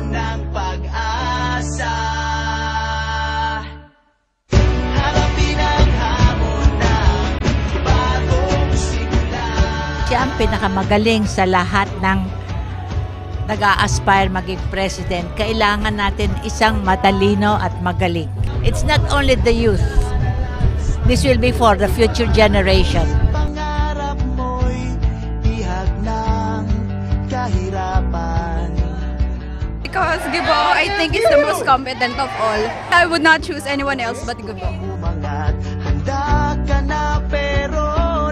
ng pag-asa. Harapin ang hamon ng bagong simula. Siya ang pinakamagaling sa lahat ng nag-a-aspire maging president. Kailangan natin isang matalino at magaling. It's not only the youth. This will be for the future generation. Pangarap mo'y bihag ng kahirapan. Because Gibo, I think, is the most competent of all. I would not choose anyone else but Gibo. Umangat, handa ka na pero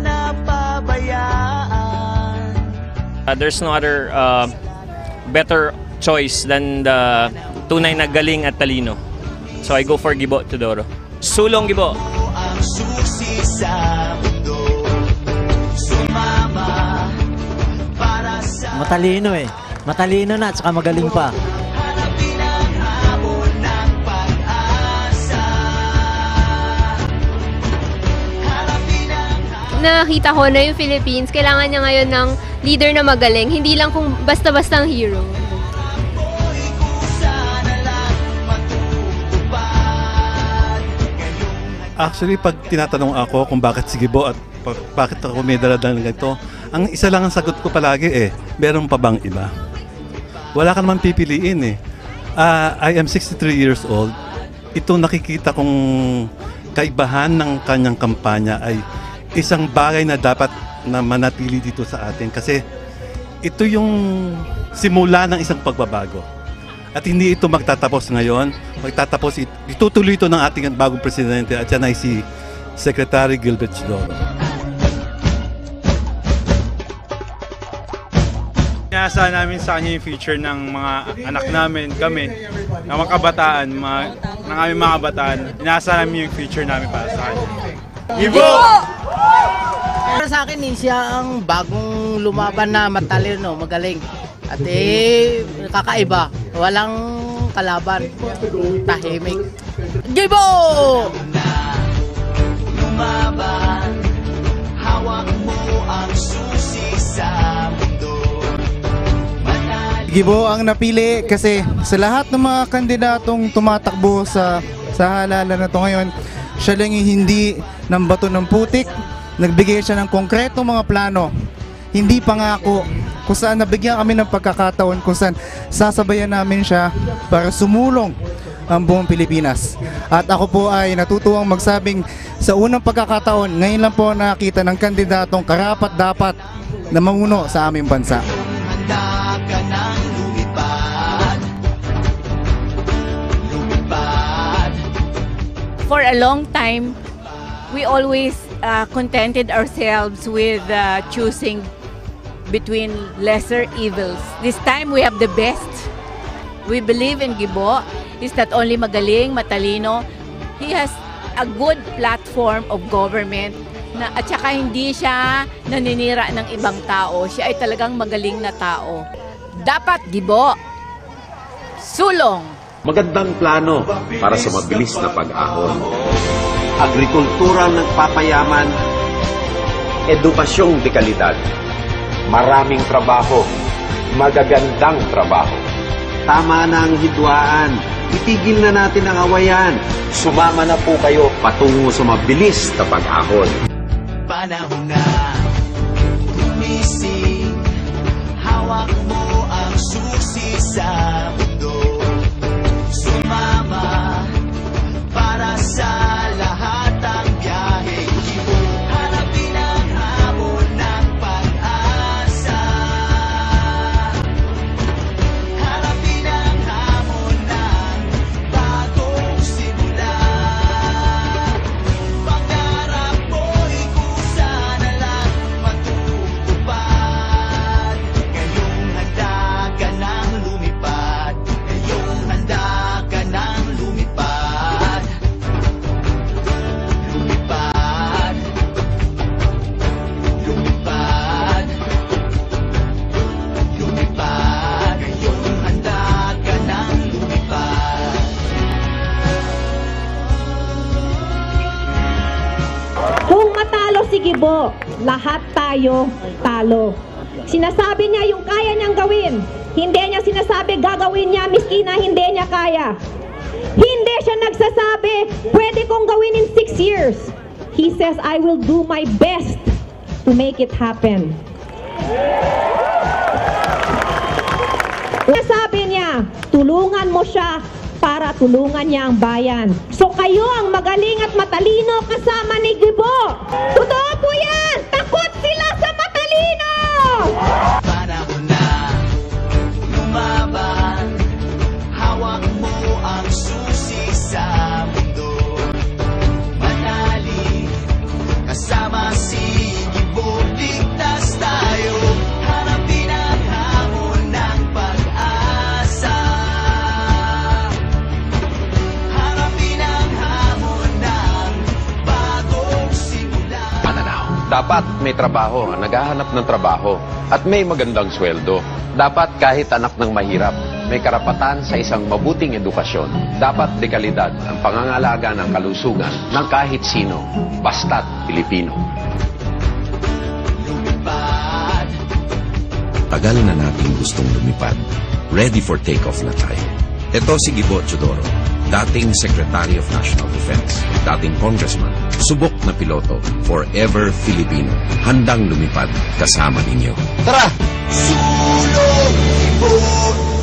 napabayaan. There's no other better choice than the tunay na galing at talino. So I go for Gibo Teodoro. Sulong Gibo! Ang susi sa mundo, sumama para sa Matalino eh. Matalino na at saka magaling pa. harapin ang hamon ng pag-asa. Harapin ang Nakita ko na yung Philippines, kailangan niya ngayon ng leader na magaling, hindi lang kung basta-bastang hero. apoy kusa na lang matutupad. Actually, pag tinatanong ako kung bakit si Gibo at bakit ako may daladala ng ganito, ang isa lang ang sagot ko palagi meron pa bang iba? Wala ka naman pipiliin I am 63 years old. Itong nakikita kong kaibahan ng kanyang kampanya ay isang bagay na dapat na manatili dito sa atin kasi ito yung simula ng isang pagbabago. At hindi ito magtatapos ngayon. Itutuloy ito ng ating bagong presidente at yan ay si Secretary Gilbert Teodoro. Inaasahan namin sa kanya yung future ng mga anak namin, kami, ng mga kabataan, ng aming mga kabataan. Inaasahan namin yung future namin para sa kanya. Gibo! Para sa akin, siya ang bagong lumaban na matalino, magaling. At kakaiba, walang kalaban, tahimik. Gibo! Lumaban, hawak mo ang susi sa mundo. Gibo ang napili kasi sa lahat ng mga kandidatong tumatakbo sa halalan na to ngayon, siya lang yung hindi ng bato ng putik, nagbigay siya ng konkretong mga plano, hindi pangako, kung saan nabigyan kami ng pagkakataon kung saan sasabayan namin siya para sumulong ang buong Pilipinas. At ako po ay natutuwang magsabing sa unang pagkakataon, ngayon lang po nakita ng kandidatong karapat-dapat na mamuno sa aming bansa. Handa ka nang lumipad. Lumipad. For a long time, we always contented ourselves with choosing between lesser evils. This time we have the best. We believe in Gibo. He's not only magaling, matalino, he has a good platform of government at saka hindi siya naninira ng ibang tao. Siya ay talagang magaling na tao. Dapat Gibo, sulong. Magandang plano para sa mabilis na pag-ahon. Agrikultura nagpapayaman, edukasyong de kalidad, maraming trabaho, magagandang trabaho. Tama na ang hidwaan, itigil na natin ang awayan. Sumama na po kayo patungo sa mabilis na pag-ahon. Panahon na gumising, hawak mo ang susi sa mundo. Sumama para sa lahat ang biyahe. Harapin ang hamon ng pag-asa. Harapin ang hamon ng bagong simula. Pangarap mo'y kusa na lang matutupad. Ngayong handa ka nang lumipad. Ngayong handa ka nang lumipad. Lumipad. Lumipad. Lumipad. Ngayong handa ka nang lumipad. Kung matalo si Gibo, lahat tayo talo. Sinasabi niya yung kaya niyang gawin, Hindi niya sinasabi gagawin niya, miski na hindi niya kaya. Hindi siya nagsasabi, pwede kong gawin in 6 years. He says, I will do my best to make it happen. Sabi niya, tulungan mo siya para tulungan niya ang bayan. So kayo ang magaling at matalino kasama ni Gibo. Totoo po yan! Takot sila sa matalino! Panahon na lumaban, hawak mo ang susi sa mundo. Manali, kasama si Gibo, ligtas tayo. Harapin ang hamon ng pag-asa. Harapin ang hamon ng bagong simula. Pananaw. Dapat may trabaho, naghahanap ng trabaho, at may magandang sweldo. Dapat kahit anak ng mahirap, may karapatan sa isang mabuting edukasyon. Dapat dekalidad ang pangangalaga ng kalusugan ng kahit sino, basta't Pilipino. Tagal na nating gustong lumipad. Ready for takeoff na tayo. Ito si Gibo Teodoro, dating Secretary of National Defense, dating Congressman, subok na piloto, forever Filipino, handang lumipad kasama ninyo. Tara! Sulong Gibo,